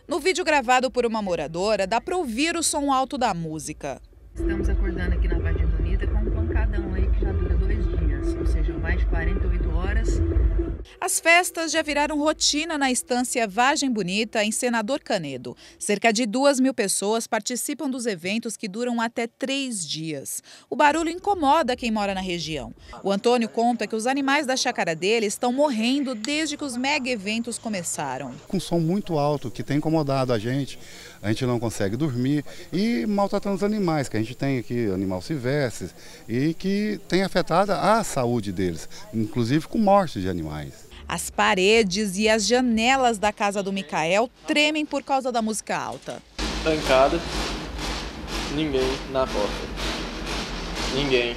No vídeo gravado por uma moradora, dá para ouvir o som alto da música. Estamos acordando aqui na Vargem Bonita com um pancadão aí que já dura 2 dias, ou seja, mais de 48 horas. As festas já viraram rotina na estância Vargem Bonita, em Senador Canedo. Cerca de 2.000 pessoas participam dos eventos que duram até 3 dias. O barulho incomoda quem mora na região. O Antônio conta que os animais da chácara dele estão morrendo desde que os mega eventos começaram. Com som muito alto, que tem incomodado a gente não consegue dormir e maltratando os animais, que a gente tem aqui, animal silvestres, e que tem afetado a saúde deles, inclusive com morte de animais. As paredes e as janelas da casa do Micael tremem por causa da música alta. Trancada, ninguém na porta, ninguém.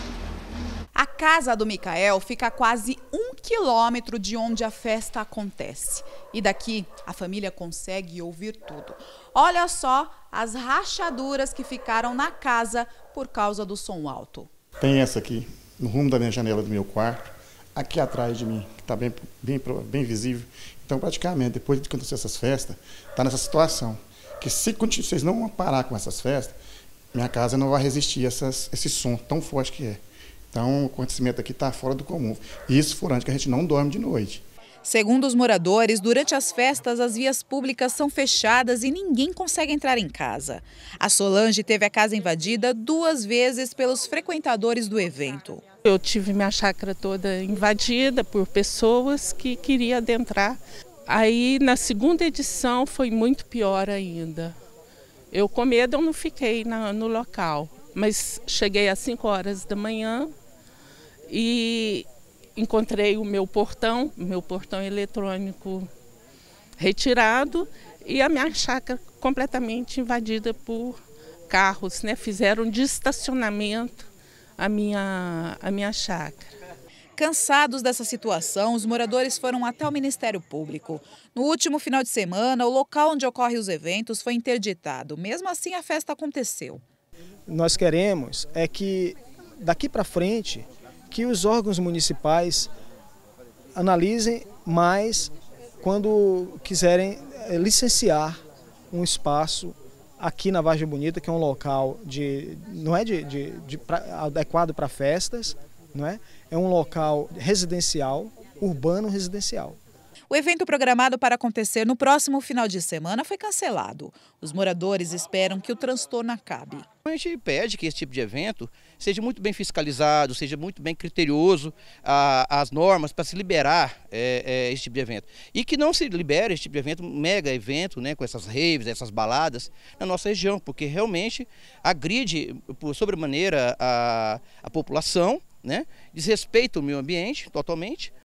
A casa do Micael fica a quase 1 quilômetro de onde a festa acontece. E daqui a família consegue ouvir tudo. Olha só as rachaduras que ficaram na casa por causa do som alto. Tem essa aqui, no rumo da minha janela do meu quarto, aqui atrás de mim, que está bem visível. Então, praticamente, depois de acontecer essas festas, está nessa situação. Que se vocês não parar com essas festas, minha casa não vai resistir a esse som tão forte que é. Então, o acontecimento aqui está fora do comum. E isso furante que a gente não dorme de noite. Segundo os moradores, durante as festas as vias públicas são fechadas e ninguém consegue entrar em casa. A Solange teve a casa invadida 2 vezes pelos frequentadores do evento. Eu tive minha chácara toda invadida por pessoas que queriam adentrar. Aí, na segunda edição, foi muito pior ainda. Eu, com medo, eu não fiquei no local, mas cheguei às 5 horas da manhã e encontrei o meu portão eletrônico retirado e a minha chácara completamente invadida por carros, né? Fizeram de estacionamento a minha chácara. Cansados dessa situação, os moradores foram até o Ministério Público. No último final de semana, o local onde ocorrem os eventos foi interditado. Mesmo assim, a festa aconteceu. Nós queremos que daqui para frente que os órgãos municipais analisem mais quando quiserem licenciar um espaço aqui na Vargem Bonita, que é um local não é adequado para festas, não é? É um local residencial, urbano residencial. O evento programado para acontecer no próximo final de semana foi cancelado. Os moradores esperam que o transtorno acabe. A gente pede que esse tipo de evento seja muito bem fiscalizado, seja muito bem criterioso as normas para se liberar esse tipo de evento. E que não se libere esse tipo de evento, um mega evento, né, com essas raves, essas baladas na nossa região, porque realmente agride por sobremaneira a população, né, desrespeita o meio ambiente totalmente.